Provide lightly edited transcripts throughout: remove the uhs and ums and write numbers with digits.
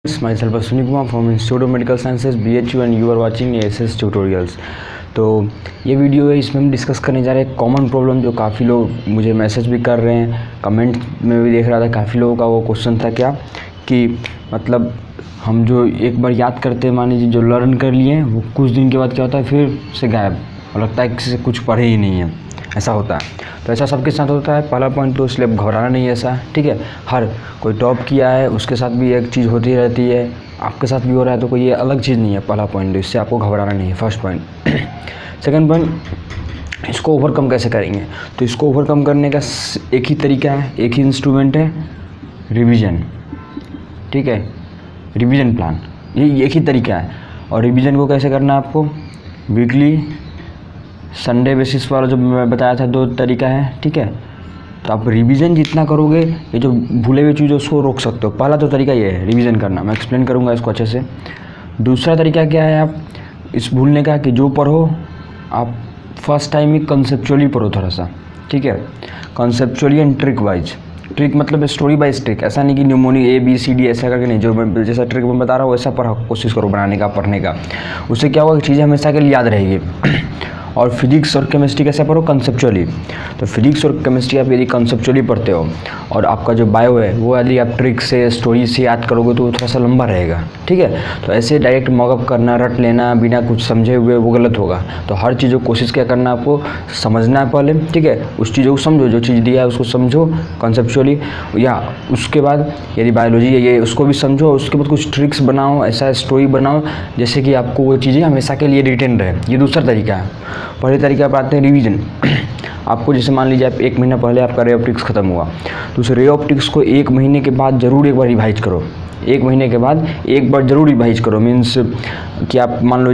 Myself Ashwini Kumar from Institute of Medical Sciences BHU and you are watching ASS tutorials। तो ये video है, इसमें हम discuss करने जा रहे हैं कॉमन प्रॉब्लम जो काफ़ी लोग मुझे मैसेज भी कर रहे हैं, कमेंट में भी देख रहा था काफ़ी लोगों का वो क्वेश्चन था क्या कि मतलब हम जो एक बार याद करते हैं, मान लीजिए जो लर्न कर लिए हैं वो कुछ दिन के बाद क्या होता है फिर से गायब और लगता है किसी से कुछ पढ़े ही नहीं है, ऐसा होता है। तो ऐसा सबके साथ होता है। पहला पॉइंट तो इसलिए घबराना नहीं है ऐसा, ठीक है। हर कोई टॉप किया है उसके साथ भी एक चीज़ होती रहती है, आपके साथ भी हो रहा है, तो कोई ये अलग चीज़ नहीं है। पहला पॉइंट, इससे आपको घबराना नहीं है, फर्स्ट पॉइंट। सेकंड पॉइंट, इसको ओवरकम कैसे करेंगे? तो इसको ओवरकम करने का एक ही तरीका है, एक ही इंस्ट्रूमेंट है, रिवीजन, ठीक है। रिवीजन प्लान, ये एक ही तरीका है। और रिवीजन को कैसे करना है आपको? वीकली, संडे बेसिस वाला जो मैं बताया था, दो तरीका है, ठीक है। तो आप रिवीजन जितना करोगे ये जो भूले हुए चीज़ उसको रोक सकते हो। पहला तो तरीका ये है रिवीजन करना, मैं एक्सप्लेन करूँगा इसको अच्छे से। दूसरा तरीका क्या है आप इस भूलने का कि जो पढ़ो आप फर्स्ट टाइम ही कंसेप्चुअली पढ़ो थोड़ा सा, ठीक है। Conceptually and trick wise. Trick मतलब स्टोरी बाय ट्रिक, ऐसा नहीं कि न्यूमोनी ABCD ऐसा करके नहीं, जो मैं जैसा ट्रिक में बता रहा हूँ वैसा कोशिश करो बनाने का, पढ़ने का। उससे क्या होगा कि चीज़ें हमेशा के लिए याद रहेगी। और फिजिक्स और केमिस्ट्री कैसे पढ़ो? कंसेप्चुअली। तो फिजिक्स और केमिस्ट्री आप यदि कंसेप्चुअली पढ़ते हो और आपका जो बायो है वो यदि आप ट्रिक से, स्टोरी से याद करोगे तो वो थोड़ा सा लंबा रहेगा, ठीक है। तो ऐसे डायरेक्ट मॉकअप करना, रट लेना बिना कुछ समझे हुए वो गलत होगा। तो हर चीज़ को कोशिश क्या करना, आपको समझना है पहले, ठीक है। उस चीज़ों को समझो, जो चीज़ दिया है उसको समझो कंसेप्चुअली, या उसके बाद यदि बायोलॉजी है ये उसको भी समझो, उसके बाद कुछ ट्रिक्स बनाओ, ऐसा स्टोरी बनाओ जैसे कि आपको वो चीज़ें हमेशा के लिए रिटेन रहे। ये दूसरा तरीका है। पहले तरीका पर आते हैं रिवीजन। आपको जैसे मान लीजिए आप 1 महीना पहले आपका रे ऑप्टिक्स ख़त्म हुआ, तो उस रे ऑप्टिक्स को 1 महीने के बाद ज़रूर एक बार रिवाइज करो। 1 महीने के बाद एक बार ज़रूर रिवाइज करो। मीन्स कि आप मान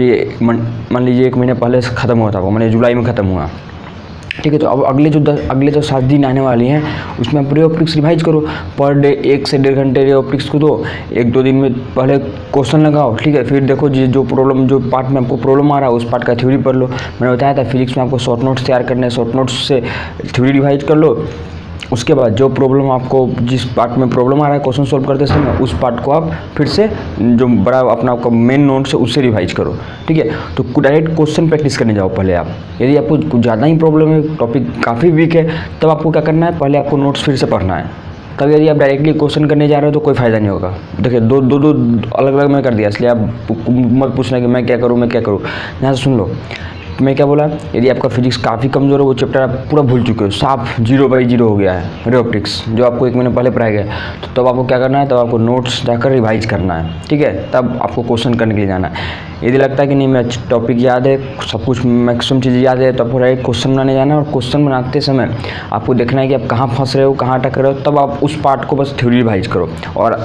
लीजिए 1 महीने पहले से ख़त्म हुआ था, मैंने जुलाई में ख़त्म हुआ, ठीक है। तो अब अगले जो 7 दिन आने वाली हैं उसमें आप रे ऑप्टिक्स रिवाइज करो। पर डे 1 से 1.5 घंटे रे ऑप्टिक्स को दो, 1-2 दिन में पहले क्वेश्चन लगाओ, ठीक है। फिर देखो जो पार्ट में आपको प्रॉब्लम आ रहा है उस पार्ट का थ्योरी पढ़ लो। मैंने बताया था फिजिक्स में आपको शॉर्ट नोट्स तैयार करने हैं, शॉर्ट नोट्स से थ्योरी रिवाइज कर लो। उसके बाद जो प्रॉब्लम आपको, जिस पार्ट में प्रॉब्लम आ रहा है क्वेश्चन सॉल्व करते समय, उस पार्ट को आप फिर से जो बड़ा अपना आपका मेन नोट्स है उससे रिवाइज करो, ठीक है। तो डायरेक्ट क्वेश्चन प्रैक्टिस करने जाओ पहले आप। यदि आपको कुछ ज़्यादा ही प्रॉब्लम है, टॉपिक काफ़ी वीक है, तब आपको क्या करना है, पहले आपको नोट्स फिर से पढ़ना है। तब यदि आप डायरेक्टली क्वेश्चन करने जा रहे हो तो कोई फ़ायदा नहीं होगा। देखिए दो अलग अलग मैं कर दिया, इसलिए आप मत पूछना कि मैं क्या करूँ। यहाँ से सुन लो मैं क्या बोला। यदि आपका फिजिक्स काफ़ी कमज़ोर है, वो चैप्टर आप पूरा भूल चुके हो, साफ 0/0 हो गया है रे ऑप्टिक्स जो आपको 1 महीने पहले पढ़ाया गया, तो तब आपको क्या करना है, तब आपको नोट्स जाकर रिवाइज करना है, ठीक है। तब आपको क्वेश्चन करने के लिए जाना है। यदि लगता है कि नहीं मैं टॉपिक याद है, सब कुछ मैक्सिमम चीज़ें याद है, तो आपको डायरेक्ट क्वेश्चन बनाने जाना है। और क्वेश्चन बनाते समय आपको देखना है कि आप कहाँ फंस रहे हो, कहाँ अटक रहे हो, तब आप उस पार्ट को बस थ्योरी रिवाइज करो। और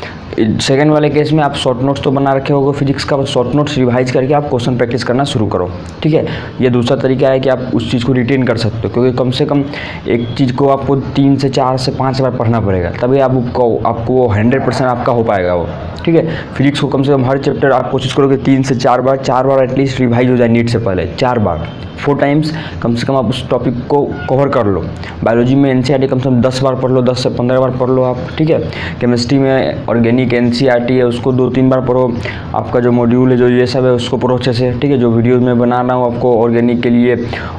सेकंड वाले केस में आप शॉर्ट नोट्स तो बना रखे होगे फिजिक्स का, बस शॉर्ट नोट्स रिवाइज करके आप क्वेश्चन प्रैक्टिस करना शुरू करो, ठीक है। ये दूसरा तरीका है कि आप उस चीज़ को रिटेन कर सकते हो, क्योंकि कम से कम एक चीज़ को आपको 3 से 4 से 5 बार पढ़ना पड़ेगा, तभी आपको 100% आपका हो पाएगा वो, ठीक है। फिजिक्स को कम से कम हर चैप्टर आप कोशिश करोगे 3 से 4 बार एटलीस्ट रिवाइज हो जाए नीट से पहले, 4 बार, 4 टाइम्स कम से कम आप उस टॉपिक को कवर कर लो। बायोलॉजी में NCERT कम से कम 10 बार पढ़ लो, 10 से 15 बार पढ़ लो आप, ठीक है। केमिस्ट्री में ऑर्गेनिक NCERT है उसको 2-3 बार पढ़ो। आपका जो मॉड्यूल है जो ये सब है उसको पढ़ो अच्छे से, ठीक है। जो वीडियोज़ मैं बना रहा हूँ आपको ऑर्गेनिक के लिए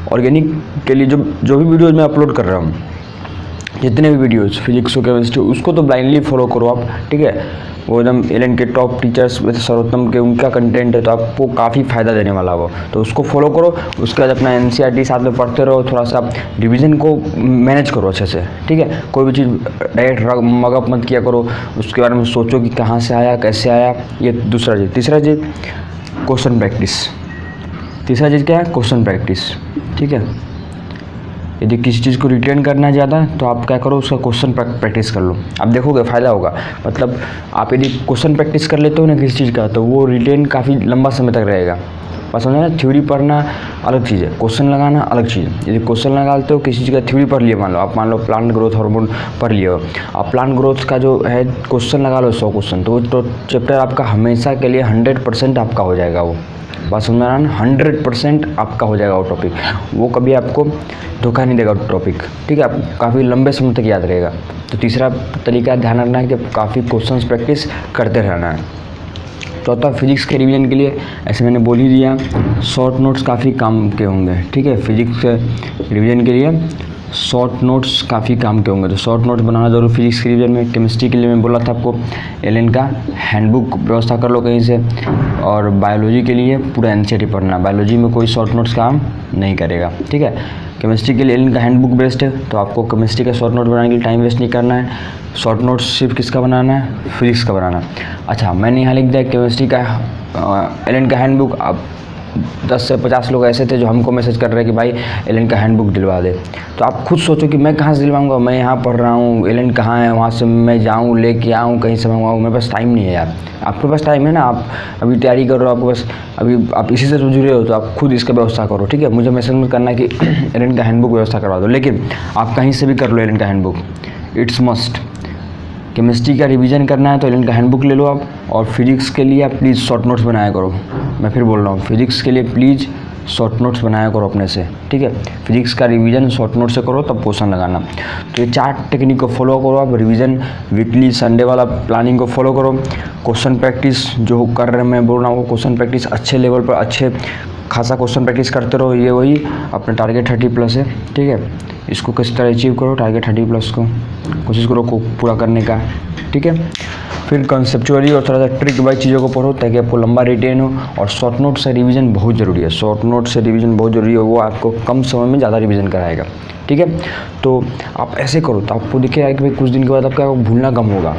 जो भी वीडियोज़ मैं अपलोड कर रहा हूँ, जितने भी वीडियोज़ फिजिक्स और केमिस्ट्री, उसको तो ब्लाइंडली फॉलो करो आप, ठीक है। वो एकदम एलन के टॉप टीचर्स वैसे सर्वोत्तम के उनका कंटेंट है, तो आपको काफ़ी फ़ायदा देने वाला वो, तो उसको फॉलो करो। उसके बाद अपना NCERT साथ में पढ़ते रहो, थोड़ा सा रिवीजन को मैनेज करो अच्छे से, ठीक है। कोई भी चीज़ डायरेक्ट मगअप मत किया करो, उसके बारे में सोचो कि कहाँ से आया, कैसे आया। ये दूसरा चीज़। तीसरा चीज़ क्वेश्चन प्रैक्टिस। तीसरा चीज़ क्या है? क्वेश्चन प्रैक्टिस, ठीक है। यदि किसी चीज़ को रिटेन करना है ज़्यादा तो आप क्या करो, उसका क्वेश्चन प्रैक्टिस कर लो। आप देखोगे फ़ायदा होगा। मतलब आप यदि क्वेश्चन प्रैक्टिस कर लेते हो ना किसी चीज़ का, तो वो रिटेन काफ़ी लंबा समय तक रहेगा। बस समझे ना, थ्योरी पढ़ना अलग चीज़ है, क्वेश्चन लगाना अलग चीज़ है। यदि क्वेश्चन लगाते हो किसी चीज़ का थ्योरी पढ़ लिया, मान लो प्लांट ग्रोथ हार्मोन पढ़ लिया हो, आप प्लांट ग्रोथ का जो है क्वेश्चन लगा लो 100 क्वेश्चन, तो वो चैप्टर आपका हमेशा के लिए 100% आपका हो जाएगा वो, बात समझ में आ रहा है ना। 100% आपका हो जाएगा वो टॉपिक, वो कभी आपको धोखा नहीं देगा टॉपिक, ठीक है। आप काफ़ी लंबे समय तक याद रहेगा। तो तीसरा तरीका ध्यान रखना है कि काफ़ी क्वेश्चंस प्रैक्टिस करते रहना है। चौथा, फिजिक्स के रिवीजन के लिए ऐसे मैंने बोल ही दिया, शॉर्ट नोट्स काफ़ी काम के होंगे, ठीक है। फिजिक्स के रिवीजन के लिए शॉर्ट नोट्स काफ़ी काम के होंगे, तो शॉर्ट नोट्स बनाना जरूर फिजिक्स के रिवीजन में। केमिस्ट्री के लिए मैं बोला था आपको एलन का हैंडबुक व्यवस्था कर लो कहीं से। और बायोलॉजी के लिए पूरा एनसीईआरटी पढ़ना, बायोलॉजी में कोई शॉर्ट नोट्स काम नहीं करेगा, ठीक है। केमिस्ट्री के लिए एलन का हैंडबुक बेस्ट है, तो आपको केमिस्ट्री का शॉर्ट नोट बनाने के लिए टाइम वेस्ट नहीं करना है। शॉर्ट नोट्स सिर्फ किसका बनाना है, फिजिक्स का बनाना। अच्छा, मैंने यहाँ लिख दिया केमिस्ट्री का एलन का हैंडबुक। अब 10 से 50 लोग ऐसे थे जो हमको मैसेज कर रहे हैं कि भाई एलन का हैंडबुक दिलवा दे। तो आप खुद सोचो कि मैं कहाँ से दिलवाऊंगा, मैं यहाँ पढ़ रहा हूँ, एलन कहाँ है, वहाँ से मैं जाऊँ लेके आऊँ, कहीं से मंगवाऊँ, मेरे पास टाइम नहीं है यार। आपके पास टाइम है ना, आप अभी तैयारी कर रहे हो, आपके पास अभी आप इसी से जुड़े हो, तो आप खुद इसका व्यवस्था करो, ठीक है। मुझे मैसेज मत करना कि एलन का हैंडबुक व्यवस्था करवा दो, लेकिन आप कहीं से भी कर लो एलन का हैंडबुक, इट्स मस्ट। केमिस्ट्री का रिवीजन करना है तो एलन का हैंडबुक ले लो आप। और फिजिक्स के लिए आप प्लीज़ शॉर्ट नोट्स बनाया करो। मैं फिर बोल रहा हूँ, फिजिक्स के लिए प्लीज़ शॉर्ट नोट्स बनाया करो अपने से, ठीक है। फिजिक्स का रिवीजन शॉर्ट नोट से करो, तब क्वेश्चन लगाना। तो ये 4 टेक्निक को फॉलो करो आप। रिवीजन वीकली संडे वाला प्लानिंग को फॉलो करो। क्वेश्चन प्रैक्टिस जो कर रहे हैं, मैं बोल रहा हूँ, क्वेश्चन प्रैक्टिस अच्छे लेवल पर अच्छे खासा क्वेश्चन प्रैक्टिस करते रहो। ये वही अपना टारगेट 30+ है, ठीक है। इसको किस तरह अचीव करो, टारगेट 30+ को कोशिश करो को पूरा करने का, ठीक है। फिर कंसेप्चुअली और थोड़ा सा ट्रिक वाइज चीज़ों को पढ़ो ताकि आपको लंबा रिटेन हो। और शॉर्ट नोट से रिवीजन बहुत ज़रूरी है, शॉर्ट नोट से रिवीजन बहुत ज़रूरी है, वो आपको कम समय में ज़्यादा रिवीजन कराएगा, ठीक है। तो आप ऐसे करो तो आपको दिखेगा कि भाई कुछ दिन के बाद आपका भूलना कम होगा।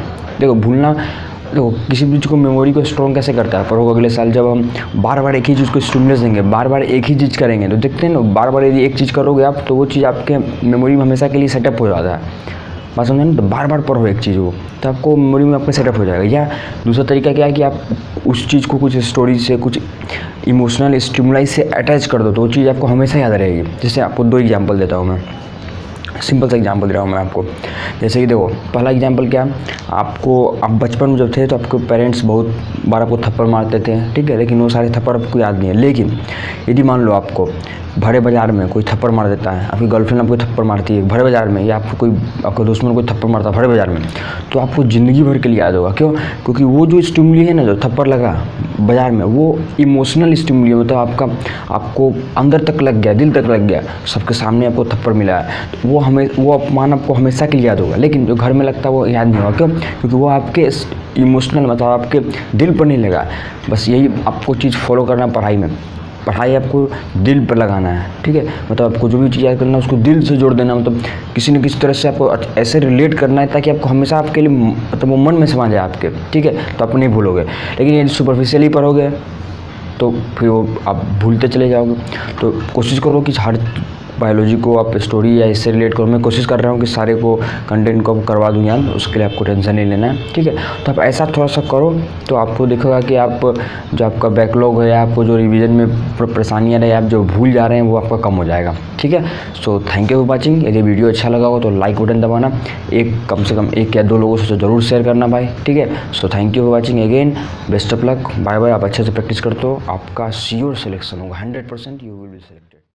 देखो किसी भी चीज़ को मेमोरी को स्ट्रॉन्ग कैसे करता है, पर वो अगले साल जब हम बार बार एक ही चीज़ को स्टिमुलस देंगे, बार बार एक ही चीज़ करेंगे, तो देखते हैं ना, बार बार यदि एक चीज़ करोगे आप तो वो चीज़ आपके मेमोरी में हमेशा के लिए सेटअप हो जाता है। बात समझे ना, तो बार बार पढ़ो एक चीज़ को, तो आपको मेमोरी में आपका सेटअप हो जाएगा। या दूसरा तरीका क्या है कि आप उस चीज़ को कुछ स्टोरी से, कुछ इमोशनल स्टिमुलाई से अटैच कर दो, तो वो चीज़ आपको हमेशा याद रहेगी। जैसे आपको 2 एग्जाम्पल देता हूँ मैं, सिंपल सा एग्जांपल दे रहा हूँ मैं आपको। जैसे कि देखो, पहला एग्जांपल क्या, आप बचपन में जब थे तो आपके पेरेंट्स बहुत बार आपको थप्पड़ मारते थे, ठीक है, लेकिन वो सारे थप्पड़ आपको याद नहीं है। लेकिन यदि मान लो आपको भरे बाजार में कोई थप्पड़ मार देता है, आपकी गर्लफ्रेंड आपको थप्पड़ मारती है भरे बाजार में, या आपको दुश्मन कोई थप्पड़ मारता है भरे बाजार में, तो आपको ज़िंदगी भर के लिए याद होगा। क्यों? क्योंकि वो जो स्टिमुली है ना, जो थप्पड़ लगा बाजार में, वो इमोशनल स्टिमुली, मतलब आपको अंदर तक लग गया, दिल तक लग गया, सबके सामने आपको थप्पड़ मिला है, तो वो अपमान आपको हमेशा के लिए याद होगा। लेकिन जो घर में लगता है वो याद नहीं होगा। क्यों? क्योंकि वो आपके इमोशनल, मतलब आपके दिल पर नहीं लगा। बस यही आपको चीज़ फॉलो करना पढ़ाई आपको दिल पर लगाना है, ठीक है। मतलब आपको जो भी चीज़ याद करना है उसको दिल से जोड़ देना, मतलब किसी न किसी तरह से आपको ऐसे रिलेट करना है ताकि आपको हमेशा आपके लिए, मतलब वो मन में समा जाए आपके, ठीक है, तो आप नहीं भूलोगे। लेकिन यदि सुपरफिशियली पढ़ोगे तो फिर वो आप भूलते चले जाओगे। तो कोशिश करो कि हर बायोलॉजी को आप स्टोरी या इससे रिलेट करो। मैं कोशिश कर रहा हूँ कि सारे को कंटेंट को करवा दूँ याद, उसके लिए आपको टेंशन नहीं लेना है, ठीक है। तो आप ऐसा थोड़ा सा करो तो आपको देखोगा कि आप जो आपका बैकलॉग है, आपको जो रिवीजन में परेशानियाँ रहे, आप जो भूल जा रहे हैं, वो आपका कम हो जाएगा, ठीक है। So thank you for watching. यदि वीडियो अच्छा लगा हो तो लाइक बटन दबाना, कम से कम 1 या 2 लोगों से ज़रूर शेयर करना भाई, ठीक है। So thank you for watching again, best of luck, bye bye. आप अच्छे से प्रैक्टिस करते हो, आपका श्योर सिलेक्शन होगा, 100% यू विल बी सिलेक्टेड।